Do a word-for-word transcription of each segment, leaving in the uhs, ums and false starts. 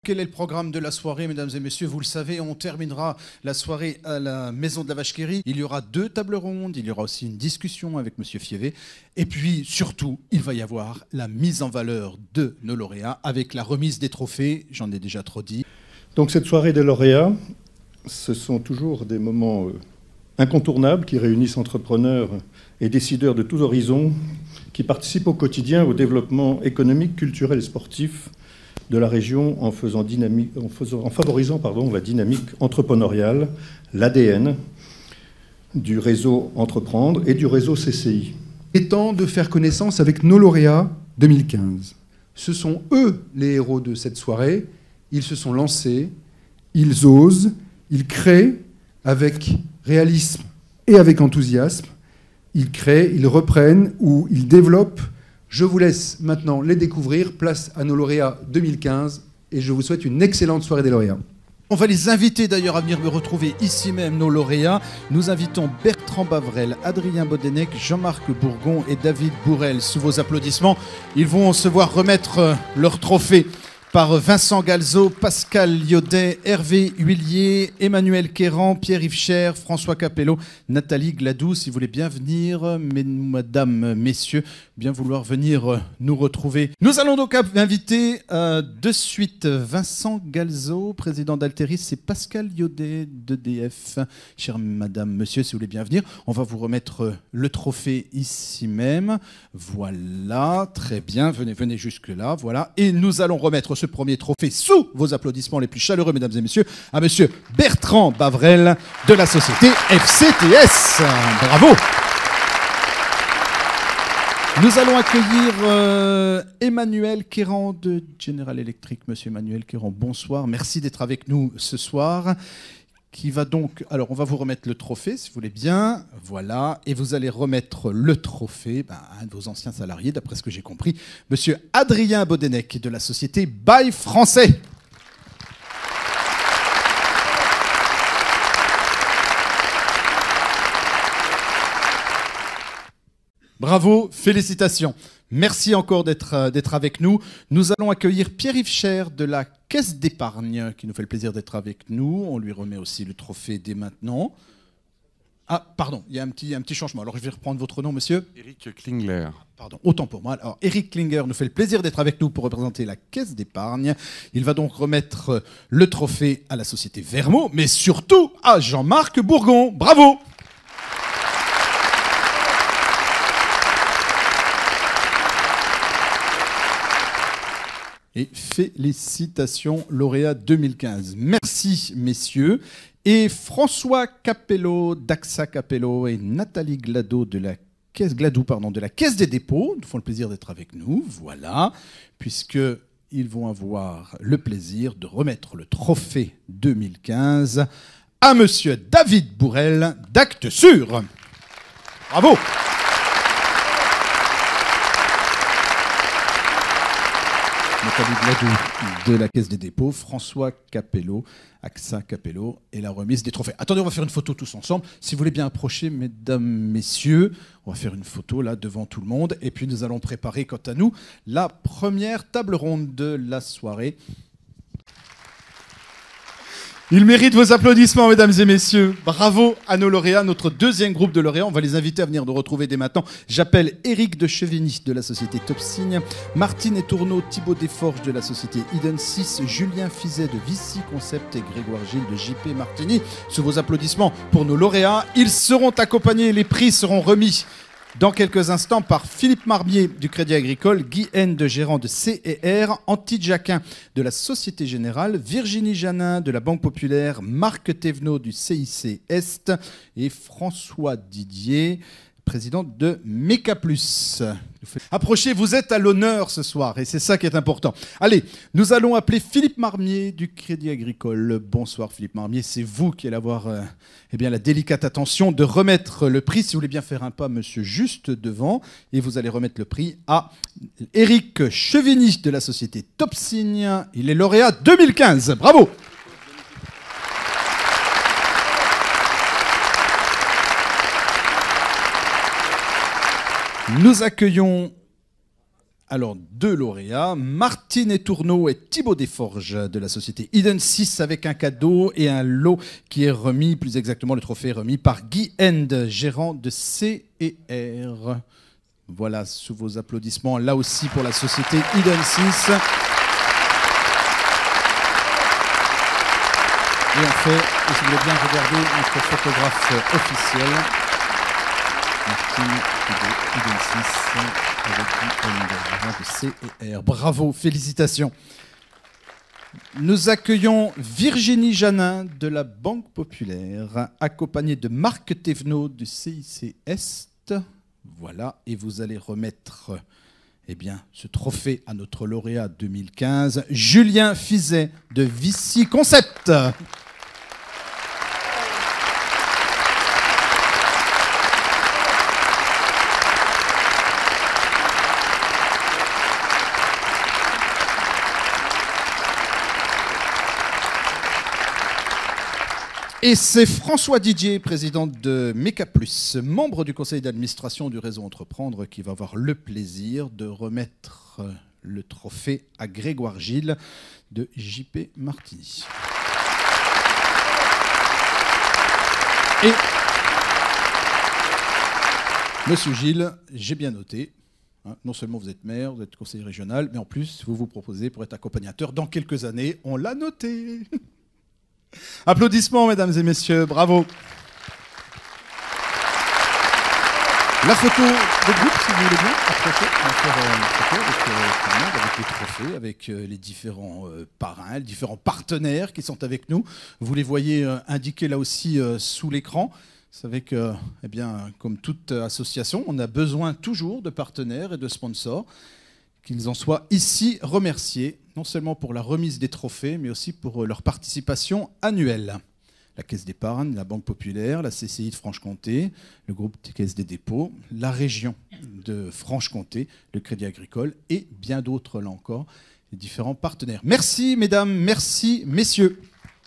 Quel est le programme de la soirée, mesdames et messieurs? Vous le savez, on terminera la soirée à la Maison de la Vache-qui-rit. Il y aura deux tables rondes, il y aura aussi une discussion avec monsieur Fievé. Et puis, surtout, il va y avoir la mise en valeur de nos lauréats avec la remise des trophées. J'en ai déjà trop dit. Donc cette soirée des lauréats, ce sont toujours des moments euh, incontournables qui réunissent entrepreneurs et décideurs de tous horizons qui participent au quotidien au développement économique, culturel et sportif de la région en, faisant dynamique, en, faisant, en favorisant pardon, la dynamique entrepreneuriale, l'A D N du réseau Entreprendre et du réseau C C I. Il est temps de faire connaissance avec nos lauréats deux mille quinze. Ce sont eux les héros de cette soirée. Ils se sont lancés, ils osent, ils créent avec réalisme et avec enthousiasme. Ils créent, ils reprennent ou ils développent. Je vous laisse maintenant les découvrir. Place à nos lauréats deux mille quinze et je vous souhaite une excellente soirée des lauréats. On va les inviter d'ailleurs à venir me retrouver ici même, nos lauréats. Nous invitons Bertrand Bavrel, Adrien Bodenec, Jean-Marc Bourgon et David Bourrel. Sous vos applaudissements, ils vont se voir remettre leur trophée par Vincent Galzo, Pascal Liodet, Hervé Huillier, Emmanuel Quéran, Pierre-Yves Cher, François Capello, Nathalie Gladou. Si vous voulez bien venir, mesdames, messieurs, bien vouloir venir nous retrouver. Nous allons donc inviter euh, de suite Vincent Galzo, président d'Alteris, et Pascal Liodet d'E D F. Chère madame, monsieur, si vous voulez bien venir, on va vous remettre le trophée ici même. Voilà, très bien, venez, venez jusque-là, voilà. Et nous allons remettre ce premier trophée sous vos applaudissements les plus chaleureux, mesdames et messieurs, à monsieur Bertrand Bavrel de la société F C T S. Bravo. Nous allons accueillir euh, Emmanuel Quéran de General Electric. Monsieur Emmanuel Quéran, bonsoir. Merci d'être avec nous ce soir. Qui va donc... Alors, on va vous remettre le trophée, si vous voulez bien. Voilà. Et vous allez remettre le trophée ben, à un de vos anciens salariés, d'après ce que j'ai compris, monsieur Adrien Bodenec de la société Bail Français. Bravo, félicitations. Merci encore d'être euh, d'être avec nous. Nous allons accueillir Pierre-Yves Cher de la Caisse d'épargne, qui nous fait le plaisir d'être avec nous. On lui remet aussi le trophée dès maintenant. Ah, pardon, il y a un petit, un petit changement. Alors, je vais reprendre votre nom, monsieur. Éric Klingler. Pardon, autant pour moi. Alors, Éric Klinger nous fait le plaisir d'être avec nous pour représenter la Caisse d'épargne. Il va donc remettre le trophée à la société Vermo, mais surtout à Jean-Marc Bourgon. Bravo! Et félicitations, lauréat deux mille quinze. Merci, messieurs. Et François Capello, d'Axa Capello et Nathalie Gladou de la Caisse, Gladou, pardon, de la Caisse des dépôts nous font le plaisir d'être avec nous. Voilà, puisqu'ils vont avoir le plaisir de remettre le trophée deux mille quinze à monsieur David Bourrel d'Actes Sûrs. Bravo! Nathalie Gladou de la Caisse des dépôts, François Capello, Axa Capello et la remise des trophées. Attendez, on va faire une photo tous ensemble. Si vous voulez bien approcher, mesdames, messieurs, on va faire une photo là devant tout le monde. Et puis nous allons préparer, quant à nous, la première table ronde de la soirée. Il mérite vos applaudissements, mesdames et messieurs. Bravo à nos lauréats, notre deuxième groupe de lauréats. On va les inviter à venir nous retrouver dès maintenant. J'appelle Éric de Chevigny de la société Topsigne, Martine Etourneau, Thibaut Desforges de la société Eden six, Julien Fizet de Vici Concept et Grégoire Gilles de J P Martini. Sous vos applaudissements pour nos lauréats, ils seront accompagnés, les prix seront remis dans quelques instants par Philippe Marmier du Crédit Agricole, Guy N de gérant de C et R, Antti Jacquin de la Société Générale, Virginie Janin de la Banque Populaire, Marc Thévenot du C I C Est et François Didier, président de Meca Plus. Approchez, vous êtes à l'honneur ce soir et c'est ça qui est important. Allez, nous allons appeler Philippe Marmier du Crédit Agricole. Bonsoir Philippe Marmier, c'est vous qui allez avoir euh, eh bien, la délicate attention de remettre le prix. Si vous voulez bien faire un pas, monsieur, juste devant. Et vous allez remettre le prix à Éric Chevigny de la société Topsigne. Il est lauréat deux mille quinze. Bravo! Nous accueillons Alors, deux lauréats, Martine Etourneau et Thibaut Desforges de la société Eden six avec un cadeau et un lot qui est remis, plus exactement le trophée est remis par Guy End, gérant de C et R. Voilà, sous vos applaudissements, là aussi pour la société Eden six. Et on fait, et si vous voulez bien regarder notre photographe officiel, Martine Thibaut, Eden six. Avec de C et R. Bravo, félicitations. Nous accueillons Virginie Janin de la Banque Populaire, accompagnée de Marc Thévenot du C I C Est. Voilà, et vous allez remettre eh bien, ce trophée à notre lauréat deux mille quinze, Julien Fizet de Vici Concept. Et c'est François Didier, président de Méca Plus, membre du conseil d'administration du réseau Entreprendre, qui va avoir le plaisir de remettre le trophée à Grégoire Gilles de J P Martini. Et Monsieur Gilles, j'ai bien noté, hein, non seulement vous êtes maire, vous êtes conseiller régional, mais en plus vous vous proposez pour être accompagnateur dans quelques années. On l'a noté. Applaudissements, mesdames et messieurs, bravo. La photo de groupe, si vous voulez bien, approchez. On va faire une photo avec euh, tout le monde, avec les trophées, avec euh, les différents euh, parrains, les différents partenaires qui sont avec nous. Vous les voyez euh, indiqués là aussi euh, sous l'écran. Vous savez que, eh bien, comme toute association, on a besoin toujours de partenaires et de sponsors. Qu'ils en soient ici remerciés, non seulement pour la remise des trophées, mais aussi pour leur participation annuelle. La Caisse d'épargne, la Banque Populaire, la C C I de Franche-Comté, le groupe des Caisses des dépôts, la région de Franche-Comté, le Crédit Agricole et bien d'autres là encore, les différents partenaires. Merci mesdames, merci messieurs.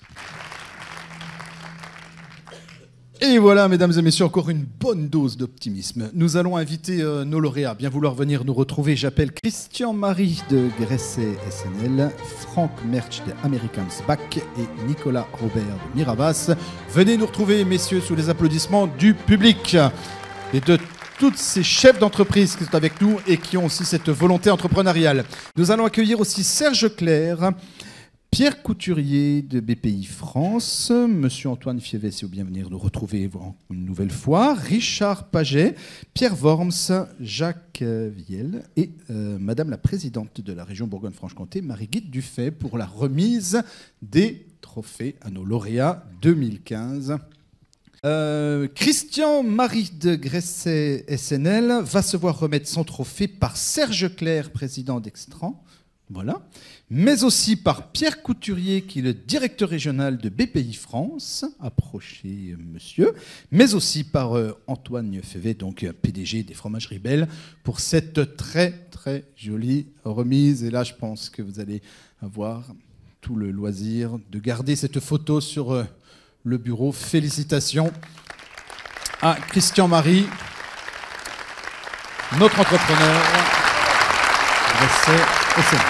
Et voilà, mesdames et messieurs, encore une bonne dose d'optimisme. Nous allons inviter euh, nos lauréats à bien vouloir venir nous retrouver. J'appelle Christian-Marie de Gresset S N L, Franck Merch de Americans Back et Nicolas Robert de Miravas. Venez nous retrouver, messieurs, sous les applaudissements du public et de toutes ces chefs d'entreprise qui sont avec nous et qui ont aussi cette volonté entrepreneuriale. Nous allons accueillir aussi Serge Clair, Pierre Couturier de B P I France, Monsieur Antoine Fievet, si vous bien venir nous retrouver une nouvelle fois, Richard Paget, Pierre Worms, Jacques Viel et euh, Madame la Présidente de la région Bourgogne-Franche-Comté, Marie-Guide Dufay, pour la remise des trophées à nos lauréats deux mille quinze. Euh, Christian-Marie de Gresset S N L va se voir remettre son trophée par Serge Clair, président d'Extran. Voilà. Mais aussi par Pierre Couturier, qui est le directeur régional de B P I France, approchez monsieur, mais aussi par euh, Antoine Févet, donc P D G des Fromageries Belles, pour cette très très jolie remise. Et là, je pense que vous allez avoir tout le loisir de garder cette photo sur euh, le bureau. Félicitations à Christian-Marie, notre entrepreneur, Gresset S N L.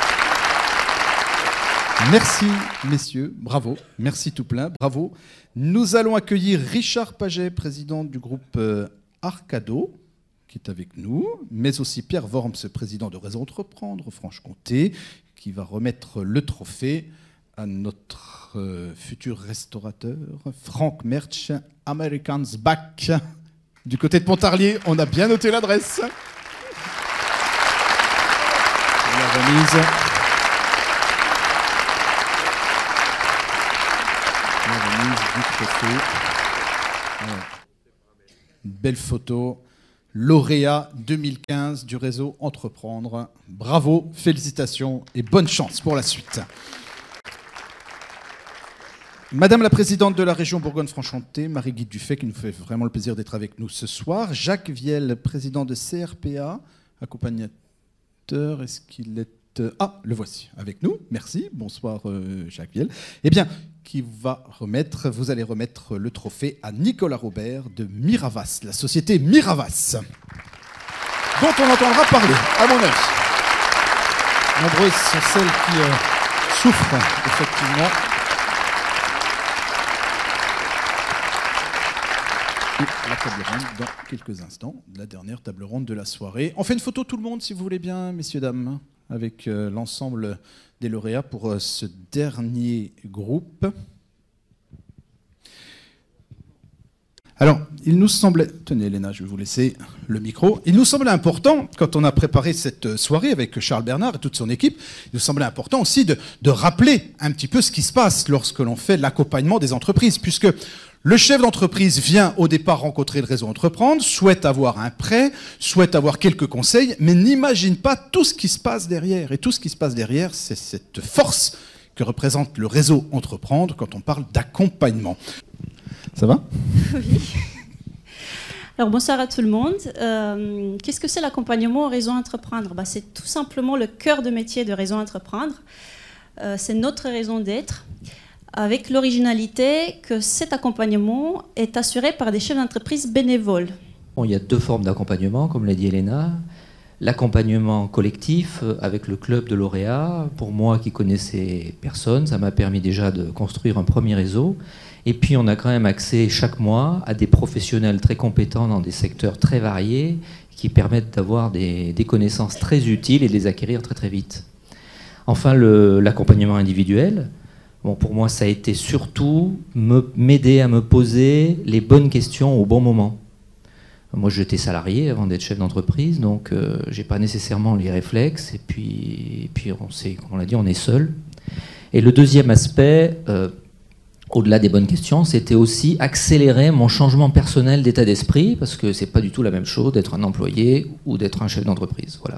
Merci, messieurs, bravo, merci tout plein, bravo. Nous allons accueillir Richard Paget, président du groupe euh, Arcado, qui est avec nous, mais aussi Pierre Worms, président de Réseau Entreprendre Franche-Comté, qui va remettre le trophée à notre euh, futur restaurateur, Franck Merch, Americans Back, du côté de Pontarlier. On a bien noté l'adresse. La remise. Une belle photo, lauréat deux mille quinze du réseau Entreprendre. Bravo, félicitations et bonne chance pour la suite. Madame la présidente de la région Bourgogne-Franche-Comté, Marie-Guide Dufay, qui nous fait vraiment le plaisir d'être avec nous ce soir. Jacques Viel, président de C R P A, accompagnateur, est-ce qu'il est... Ah, le voici avec nous, merci, bonsoir euh, Jacques Viel. Eh bien, qui va remettre, vous allez remettre le trophée à Nicolas Robert de Miravas, la société Miravas, dont on entendra parler, à mon avis. Nombreuses sont celles qui euh, souffrent, effectivement. Et la table ronde dans quelques instants, la dernière table ronde de la soirée. On fait une photo tout le monde, si vous voulez bien, messieurs, dames, avec euh, l'ensemble des lauréats pour euh, ce dernier groupe. Alors, il nous semblait... Tenez, Elena, je vais vous laisser le micro. Il nous semblait important, quand on a préparé cette soirée avec Charles Bernard et toute son équipe, il nous semblait important aussi de, de rappeler un petit peu ce qui se passe lorsque l'on fait l'accompagnement des entreprises, puisque le chef d'entreprise vient au départ rencontrer le réseau Entreprendre, souhaite avoir un prêt, souhaite avoir quelques conseils, mais n'imagine pas tout ce qui se passe derrière. Et tout ce qui se passe derrière, c'est cette force que représente le réseau Entreprendre quand on parle d'accompagnement. Ça va ? Oui. Alors bonsoir à tout le monde. Euh, qu'est-ce que c'est l'accompagnement au réseau Entreprendre ? Bah, c'est tout simplement le cœur de métier de réseau Entreprendre. Euh, c'est notre raison d'être, avec l'originalité que cet accompagnement est assuré par des chefs d'entreprise bénévoles. Bon, il y a deux formes d'accompagnement, comme l'a dit Elena. L'accompagnement collectif avec le club de lauréats. Pour moi qui connaissais personne, ça m'a permis déjà de construire un premier réseau. Et puis on a quand même accès chaque mois à des professionnels très compétents dans des secteurs très variés qui permettent d'avoir des, des connaissances très utiles et de les acquérir très très vite. Enfin, le, l'accompagnement individuel. Bon, pour moi, ça a été surtout me, m'aider à me poser les bonnes questions au bon moment. Moi, j'étais salarié avant d'être chef d'entreprise, donc euh, j'ai pas nécessairement les réflexes. Et puis, et puis on sait, comme on l'a dit, on est seul. Et le deuxième aspect, euh, au-delà des bonnes questions, c'était aussi accélérer mon changement personnel d'état d'esprit, parce que c'est pas du tout la même chose d'être un employé ou d'être un chef d'entreprise. Voilà.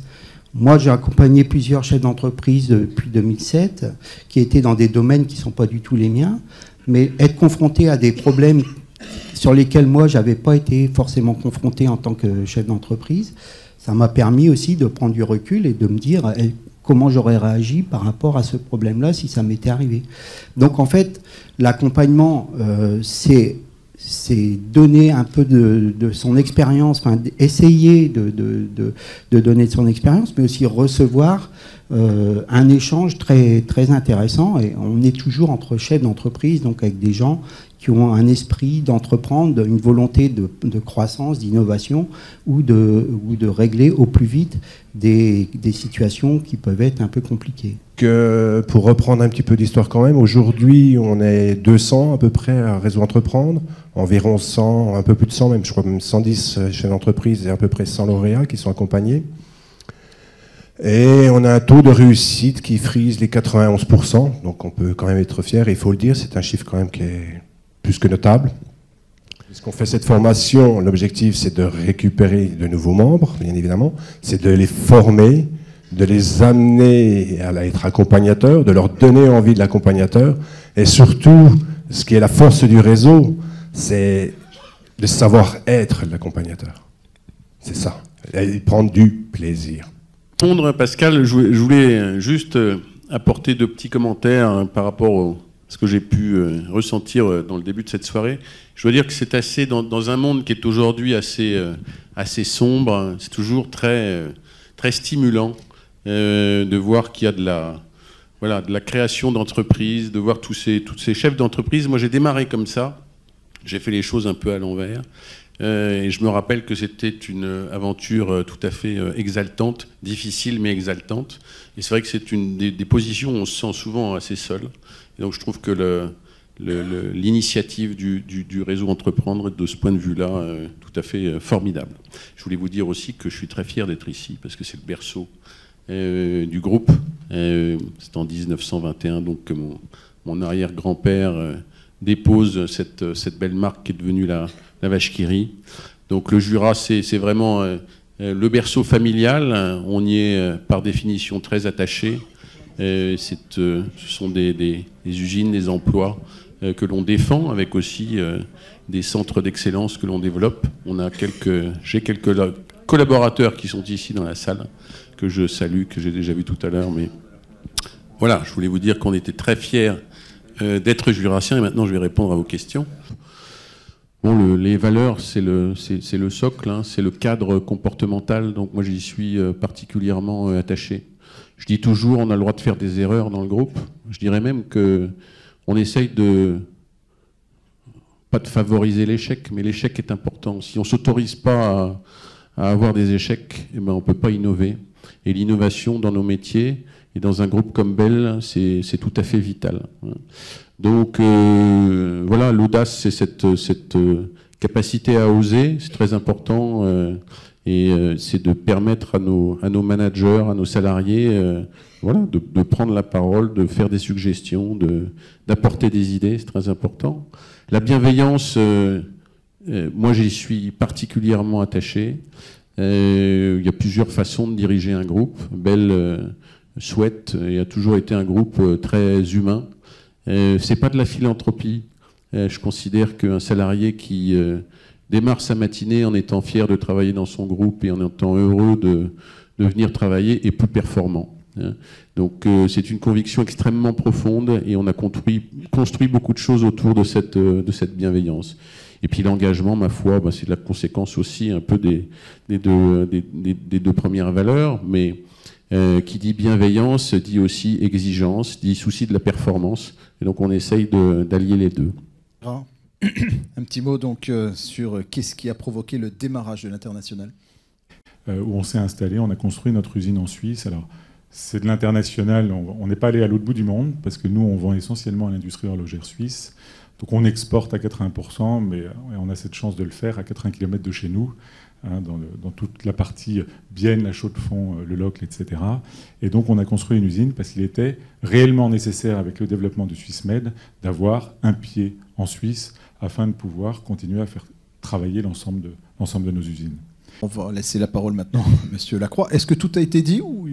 Moi, j'ai accompagné plusieurs chefs d'entreprise depuis deux mille sept, qui étaient dans des domaines qui ne sont pas du tout les miens, mais être confronté à des problèmes sur lesquels moi, je n'avais pas été forcément confronté en tant que chef d'entreprise, ça m'a permis aussi de prendre du recul et de me dire comment j'aurais réagi par rapport à ce problème-là si ça m'était arrivé. Donc, en fait, l'accompagnement, euh, c'est... c'est donner un peu de, de son expérience, enfin, essayer de, de, de, de donner de son expérience, mais aussi recevoir euh, un échange très, très intéressant. Et on est toujours entre chefs d'entreprise, donc avec des gens qui ont un esprit d'entreprendre, une volonté de, de croissance, d'innovation, ou de, ou de régler au plus vite des, des situations qui peuvent être un peu compliquées. Que, pour reprendre un petit peu d'histoire quand même, aujourd'hui on est deux cents à peu près à Réseau Entreprendre, environ cent, un peu plus de cent même, je crois même cent dix chefs d'entreprise et à peu près cent lauréats qui sont accompagnés. Et on a un taux de réussite qui frise les quatre-vingt-onze pour cent, donc on peut quand même être fier, et il faut le dire, c'est un chiffre quand même qui est plus que notable. Puisqu'on fait cette formation, l'objectif c'est de récupérer de nouveaux membres, bien évidemment, c'est de les former, de les amener à être accompagnateurs, de leur donner envie de l'accompagnateur, et surtout, ce qui est la force du réseau, c'est de savoir être l'accompagnateur. C'est ça, et prendre du plaisir. Répondre, Pascal, je voulais juste apporter deux petits commentaires par rapport au, à ce que j'ai pu ressentir dans le début de cette soirée. Je dois dire que c'est assez, dans, dans un monde qui est aujourd'hui assez, assez sombre, c'est toujours très, très stimulant euh, de voir qu'il y a de la, voilà, de la création d'entreprises, de voir tous ces, tous ces chefs d'entreprise. Moi, j'ai démarré comme ça, j'ai fait les choses un peu à l'envers. Euh, et je me rappelle que c'était une aventure tout à fait exaltante, difficile mais exaltante. Et c'est vrai que c'est une des, des positions où on se sent souvent assez seul. Et donc je trouve que le, le, le, l'initiative du, du, du réseau Entreprendre est de ce point de vue-là euh, tout à fait euh, formidable. Je voulais vous dire aussi que je suis très fier d'être ici parce que c'est le berceau euh, du groupe. Euh, c'est en dix-neuf cent vingt et un donc que mon, mon arrière-grand-père euh, dépose cette, cette belle marque qui est devenue la la vache qui rit. Donc le Jura, c'est, c'est vraiment euh, le berceau familial. On y est euh, par définition très attaché. Euh, c'est, euh, ce sont des, des, des usines, des emplois euh, que l'on défend, avec aussi euh, des centres d'excellence que l'on développe. On a quelques, j'ai quelques collaborateurs qui sont ici dans la salle, que je salue, que j'ai déjà vu tout à l'heure. Mais voilà, je voulais vous dire qu'on était très fiers euh, d'être jurassiens. Et maintenant, je vais répondre à vos questions. Bon, le, les valeurs, c'est le, c'est, c'est le socle, hein, c'est le cadre comportemental, donc moi j'y suis euh, particulièrement euh, attaché. Je dis toujours, on a le droit de faire des erreurs dans le groupe. Je dirais même qu'on essaye de, pas de favoriser l'échec, mais l'échec est important. Si on ne s'autorise pas à, à avoir des échecs, eh ben on ne peut pas innover. Et l'innovation dans nos métiers, et dans un groupe comme Bell, c'est tout à fait vital. Donc euh, voilà, l'audace, c'est cette, cette capacité à oser, c'est très important. Euh, Et euh, c'est de permettre à nos, à nos managers, à nos salariés, euh, voilà, de, de prendre la parole, de faire des suggestions, d'apporter des idées, c'est très important. La bienveillance, euh, euh, moi j'y suis particulièrement attaché. Euh, il y a plusieurs façons de diriger un groupe. Bell euh, souhaite et a toujours été un groupe euh, très humain. Euh, c'est pas de la philanthropie. Euh, je considère qu'un salarié qui... Euh, démarre sa matinée en étant fier de travailler dans son groupe et en étant heureux de, de venir travailler et plus performant. Donc euh, c'est une conviction extrêmement profonde et on a construit, construit beaucoup de choses autour de cette, de cette bienveillance. Et puis l'engagement, ma foi, bah, c'est la conséquence aussi un peu des, des, deux, des, des, des deux premières valeurs, mais euh, qui dit bienveillance dit aussi exigence, dit souci de la performance. Et donc on essaye d'allier les deux. Ah. Un petit mot donc euh, sur euh, qu'est-ce qui a provoqué le démarrage de l'international. Euh, où on s'est installé, on a construit notre usine en Suisse. Alors, c'est de l'international, on n'est pas allé à l'autre bout du monde, parce que nous, on vend essentiellement à l'industrie horlogère suisse. Donc on exporte à quatre-vingts pour cent, mais on a cette chance de le faire à quatre-vingts kilomètres de chez nous, hein, dans, le, dans toute la partie Bienne, la Chaux-de-Fonds, le Locle, et cetera. Et donc on a construit une usine parce qu'il était réellement nécessaire, avec le développement de SwissMed, d'avoir un pied en Suisse afin de pouvoir continuer à faire travailler l'ensemble de, l'ensemble de nos usines. On va laisser la parole maintenant à Monsieur Lacroix. Est-ce que tout a été dit ou...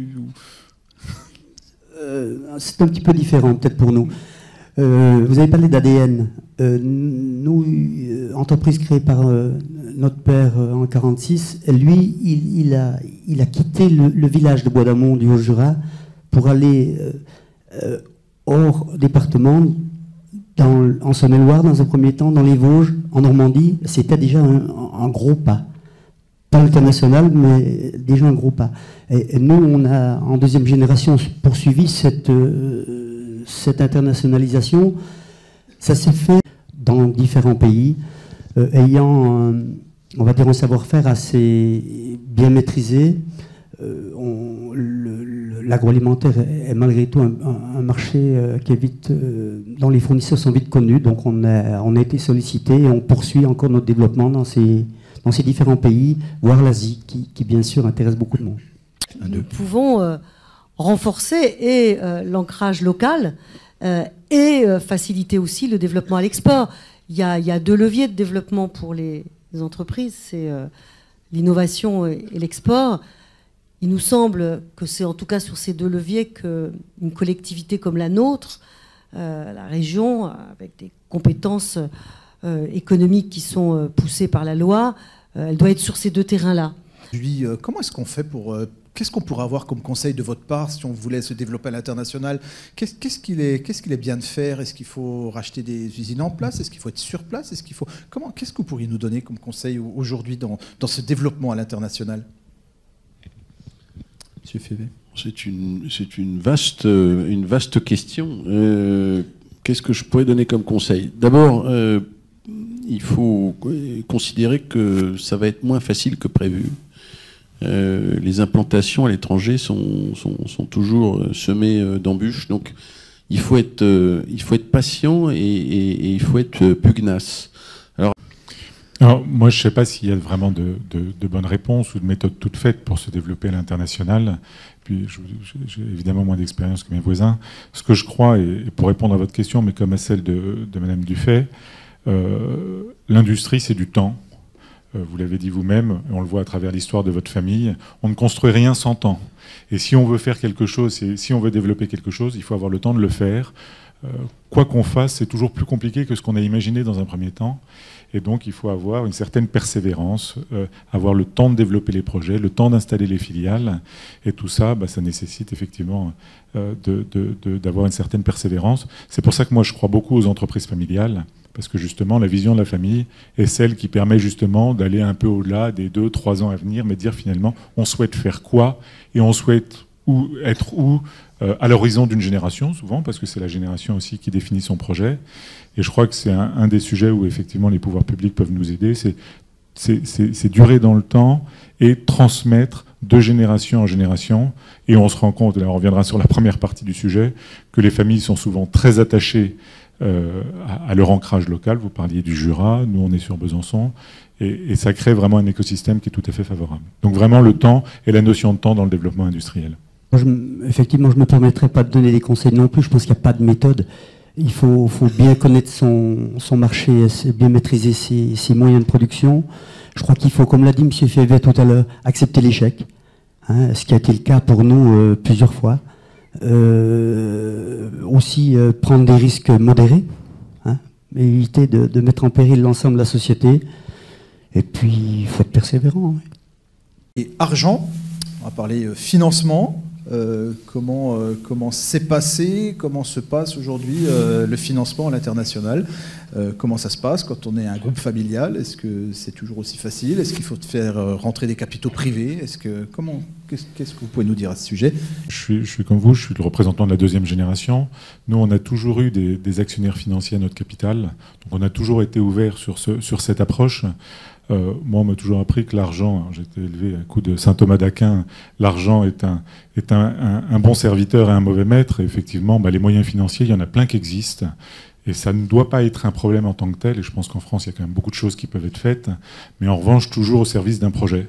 euh, C'est un petit peu différent peut-être pour nous. Euh, vous avez parlé d'A D N. Euh, nous, euh, entreprise créée par euh, notre père euh, en quarante-six, lui, il, il, a, il a quitté le, le village de Bois d'Amont du Haut-Jura pour aller euh, euh, hors département, dans, en Saône-et-Loire dans un premier temps, dans les Vosges, en Normandie. C'était déjà un, un gros pas. Pas international, mais déjà un gros pas. Et, et nous, on a, en deuxième génération, poursuivi cette... Euh, cette internationalisation. Ça s'est fait dans différents pays, euh, ayant, euh, on va dire, un savoir-faire assez bien maîtrisé. Euh, L'agroalimentaire est, est malgré tout un, un, un marché euh, qui est vite, euh, dont les fournisseurs sont vite connus, donc on a, on a été sollicité et on poursuit encore notre développement dans ces, dans ces différents pays, voire l'Asie, qui, qui bien sûr intéresse beaucoup de monde. Nous pouvons euh, renforcer et euh, l'ancrage local euh, et euh, faciliter aussi le développement à l'export. Il y a, il y a deux leviers de développement pour les, les entreprises, c'est euh, l'innovation et, et l'export. Il nous semble que c'est en tout cas sur ces deux leviers qu'une collectivité comme la nôtre, euh, la région, avec des compétences euh, économiques qui sont euh, poussées par la loi, euh, elle doit être sur ces deux terrains-là. Lui, euh, comment est-ce qu'on fait pour... Euh, qu'est-ce qu'on pourrait avoir comme conseil de votre part si on voulait se développer à l'international? Qu'est-ce qu'est-ce qu'il est, qu'est-ce qu'il est bien de faire? Est-ce qu'il faut racheter des usines en place? Est-ce qu'il faut être sur place? Est-ce qu'il faut... Comment, qu'est-ce que vous pourriez nous donner comme conseil aujourd'hui dans, dans ce développement à l'international? Monsieur Févé. C'est une, c'est une, vaste, une vaste question. Euh, qu'est-ce que je pourrais donner comme conseil? D'abord, euh, il faut considérer que ça va être moins facile que prévu. Euh, les implantations à l'étranger sont, sont, sont toujours semées d'embûches, donc il faut être, euh, il faut être patient et, et, et il faut être pugnace. Alors, Alors moi, je ne sais pas s'il y a vraiment de, de, de bonnes réponses ou de méthodes toutes faites pour se développer à l'international. Puis, j'ai évidemment moins d'expérience que mes voisins. Ce que je crois, et pour répondre à votre question, mais comme à celle de, de Madame Dufay, euh, l'industrie, c'est du temps. Vous l'avez dit vous-même, on le voit à travers l'histoire de votre famille, on ne construit rien sans temps. Et si on veut faire quelque chose, si on veut développer quelque chose, il faut avoir le temps de le faire. Euh, quoi qu'on fasse, c'est toujours plus compliqué que ce qu'on a imaginé dans un premier temps. Et donc, il faut avoir une certaine persévérance, euh, avoir le temps de développer les projets, le temps d'installer les filiales. Et tout ça, bah, ça nécessite effectivement euh, de, de, de, d'avoir une certaine persévérance. C'est pour ça que moi, je crois beaucoup aux entreprises familiales. Parce que justement, la vision de la famille est celle qui permet justement d'aller un peu au-delà des deux, trois ans à venir, mais de dire finalement, on souhaite faire quoi? Et on souhaite où, être où euh, à l'horizon d'une génération, souvent, parce que c'est la génération aussi qui définit son projet. Et je crois que c'est un, un des sujets où effectivement les pouvoirs publics peuvent nous aider, c'est, c'est, c'est, c'est durer dans le temps et transmettre de génération en génération. Et on se rend compte, là on reviendra sur la première partie du sujet, que les familles sont souvent très attachées euh, à, à leur ancrage local. Vous parliez du Jura, nous on est sur Besançon. Et, et ça crée vraiment un écosystème qui est tout à fait favorable. Donc vraiment le temps et la notion de temps dans le développement industriel. Moi, je, effectivement, je ne me permettrai pas de donner des conseils non plus. Je pense qu'il n'y a pas de méthode. Il faut, faut bien connaître son, son marché, bien maîtriser ses, ses moyens de production. Je crois qu'il faut, comme l'a dit M. Févet tout à l'heure, accepter l'échec. Hein, ce qui a été le cas pour nous euh, plusieurs fois. Euh, aussi euh, prendre des risques modérés. Hein, éviter de, de mettre en péril l'ensemble de la société. Et puis, il faut être persévérant. Oui. Et argent, on va parler euh, financement. Euh, comment euh, comment s'est passé, comment se passe aujourd'hui euh, le financement à l'international, euh, comment ça se passe quand on est un groupe familial, est-ce que c'est toujours aussi facile, est-ce qu'il faut faire euh, rentrer des capitaux privés, est-ce que comment qu'est-ce, qu'est-ce que vous pouvez nous dire à ce sujet? je suis, je suis comme vous, je suis le représentant de la deuxième génération. Nous on a toujours eu des, des actionnaires financiers à notre capital, donc on a toujours été ouvert sur, ce, sur cette approche. Euh, moi, on m'a toujours appris que l'argent, j'ai été élevé à coup de saint Thomas d'Aquin, l'argent est, un, est un, un, un bon serviteur et un mauvais maître. Et effectivement, bah, les moyens financiers, il y en a plein qui existent. Et ça ne doit pas être un problème en tant que tel. Et je pense qu'en France, il y a quand même beaucoup de choses qui peuvent être faites. Mais en revanche, toujours au service d'un projet.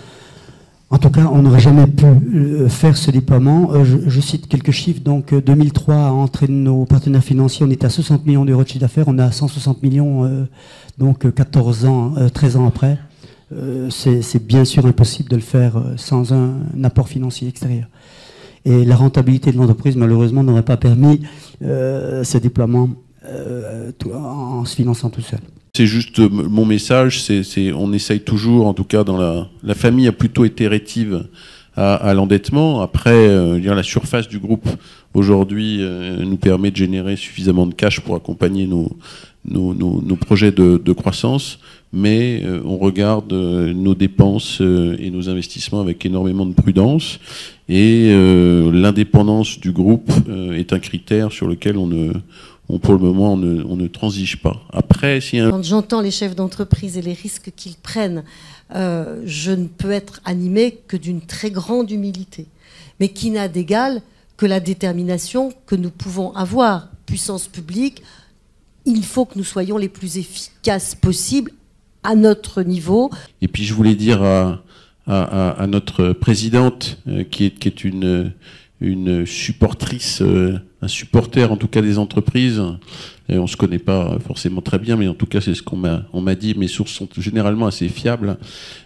En tout cas, on n'aurait jamais pu faire ce déploiement. Euh, je, je cite quelques chiffres. Donc, deux mille trois, entre nos partenaires financiers, on était à soixante millions d'euros de chiffre d'affaires. On est à cent soixante millions, euh, donc quatorze ans, euh, treize ans après. Euh, c'est, c'est bien sûr impossible de le faire sans un, un apport financier extérieur. Et la rentabilité de l'entreprise, malheureusement, n'aurait pas permis euh, ce déploiement euh, tout, en se finançant tout seul. C'est juste mon message, c'est, c'est, on essaye toujours, en tout cas dans la, la famille a plutôt été rétive à, à l'endettement. Après, euh, dire, la surface du groupe aujourd'hui euh, nous permet de générer suffisamment de cash pour accompagner nos, nos, nos, nos projets de, de croissance, mais euh, on regarde euh, nos dépenses euh, et nos investissements avec énormément de prudence. Et euh, l'indépendance du groupe euh, est un critère sur lequel on ne... On, pour le moment, on ne, on ne transige pas. Après, si un... Quand j'entends les chefs d'entreprise et les risques qu'ils prennent, euh, je ne peux être animée que d'une très grande humilité, mais qui n'a d'égal que la détermination que nous pouvons avoir. Puissance publique, il faut que nous soyons les plus efficaces possibles à notre niveau. Et puis, je voulais dire à, à, à notre présidente, euh, qui, est, qui est une... une supportrice, euh, un supporter en tout cas des entreprises. Et on se connaît pas forcément très bien, mais en tout cas c'est ce qu'on m'a on m'a dit. Mes sources sont généralement assez fiables.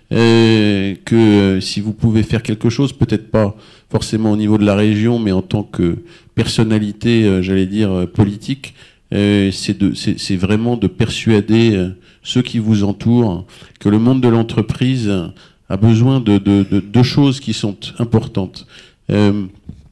Et que euh, si vous pouvez faire quelque chose, peut-être pas forcément au niveau de la région, mais en tant que personnalité, euh, j'allais dire euh, politique, euh, c'est de c'est, c'est vraiment de persuader euh, ceux qui vous entourent que le monde de l'entreprise a besoin de de, de, de choses qui sont importantes. Euh,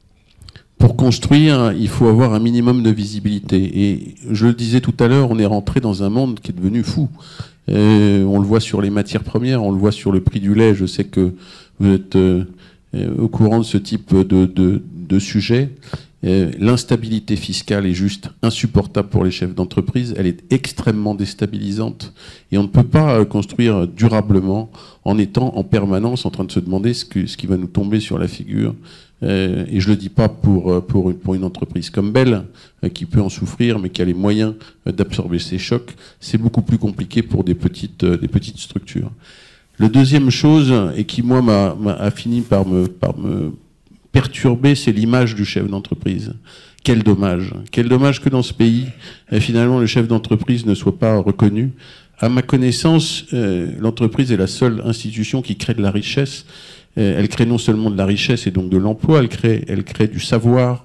Pour construire, il faut avoir un minimum de visibilité. Et je le disais tout à l'heure, on est rentré dans un monde qui est devenu fou. Euh, on le voit sur les matières premières, on le voit sur le prix du lait. Je sais que vous êtes euh, au courant de ce type de, de, de sujet. Euh, l'instabilité fiscale est juste insupportable pour les chefs d'entreprise. Elle est extrêmement déstabilisante. Et on ne peut pas construire durablement en étant en permanence en train de se demander ce, que, ce qui va nous tomber sur la figure. Euh, et je le dis pas pour pour pour une entreprise comme Bell euh, qui peut en souffrir, mais qui a les moyens euh, d'absorber ces chocs. C'est beaucoup plus compliqué pour des petites euh, des petites structures. Le deuxième chose, et qui moi m'a, m'a a fini par me par me perturber, c'est l'image du chef d'entreprise. Quel dommage, quel dommage que dans ce pays, euh, finalement, le chef d'entreprise ne soit pas reconnu. À ma connaissance, euh, l'entreprise est la seule institution qui crée de la richesse. Elle crée non seulement de la richesse et donc de l'emploi, elle crée, elle crée du savoir.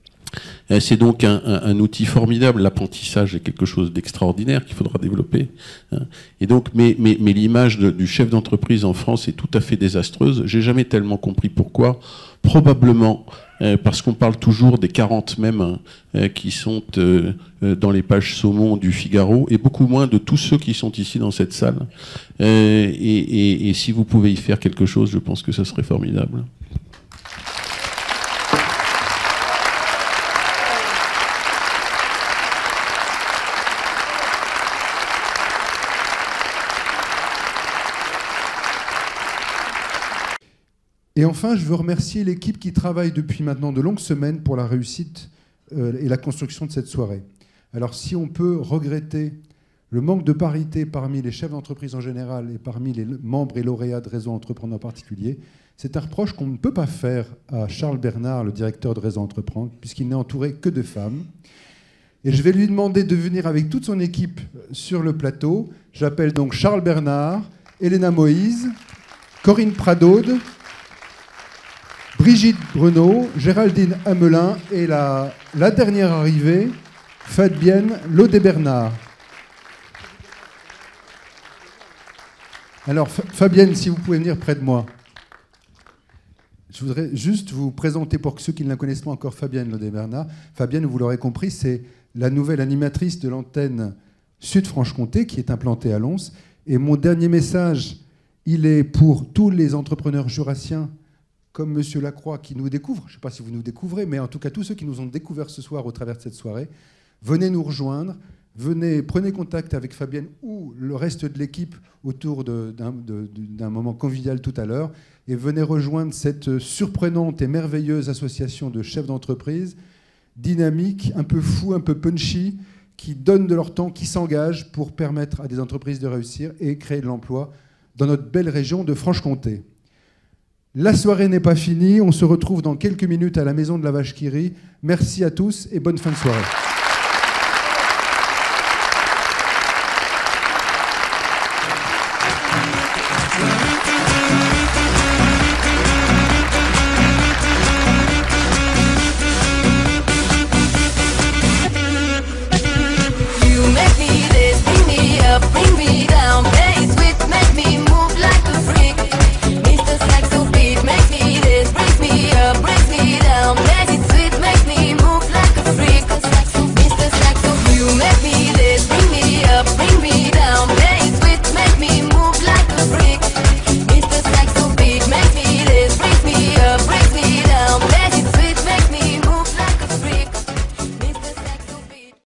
C'est donc un, un, un outil formidable. L'apprentissage est quelque chose d'extraordinaire qu'il faudra développer. Et donc, mais, mais, mais l'image de, du chef d'entreprise en France est tout à fait désastreuse. J'ai jamais tellement compris pourquoi. Probablement euh, parce qu'on parle toujours des quarante mêmes euh, qui sont euh, euh, dans les pages saumon du Figaro, et beaucoup moins de tous ceux qui sont ici dans cette salle. Euh, et, et, et si vous pouvez y faire quelque chose, je pense que ce serait formidable. Et enfin, je veux remercier l'équipe qui travaille depuis maintenant de longues semaines pour la réussite euh, et la construction de cette soirée. Alors si on peut regretter le manque de parité parmi les chefs d'entreprise en général et parmi les membres et lauréats de Réseau Entreprendre en particulier, c'est un reproche qu'on ne peut pas faire à Charles Bernard, le directeur de Réseau Entreprendre, puisqu'il n'est entouré que de femmes. Et je vais lui demander de venir avec toute son équipe sur le plateau. J'appelle donc Charles Bernard, Elena Moïse, Corinne Pradaude, Brigitte Bruneau, Géraldine Hamelin et la, la dernière arrivée, Fabienne Laudet-Bernard. Alors, Fabienne, si vous pouvez venir près de moi. Je voudrais juste vous présenter, pour ceux qui ne la connaissent pas encore, Fabienne Laudet-Bernard. Fabienne, vous l'aurez compris, c'est la nouvelle animatrice de l'antenne Sud-Franche-Comté qui est implantée à Lons. Et mon dernier message, il est pour tous les entrepreneurs jurassiens comme Monsieur Lacroix qui nous découvre. Je ne sais pas si vous nous découvrez, mais en tout cas tous ceux qui nous ont découverts ce soir au travers de cette soirée, venez nous rejoindre. Venez, prenez contact avec Fabienne ou le reste de l'équipe autour d'un moment convivial tout à l'heure et venez rejoindre cette surprenante et merveilleuse association de chefs d'entreprise, dynamique, un peu fou, un peu punchy, qui donnent de leur temps, qui s'engagent pour permettre à des entreprises de réussir et créer de l'emploi dans notre belle région de Franche-Comté. La soirée n'est pas finie, on se retrouve dans quelques minutes à la Maison de la Vache qui rit. Merci à tous et bonne fin de soirée.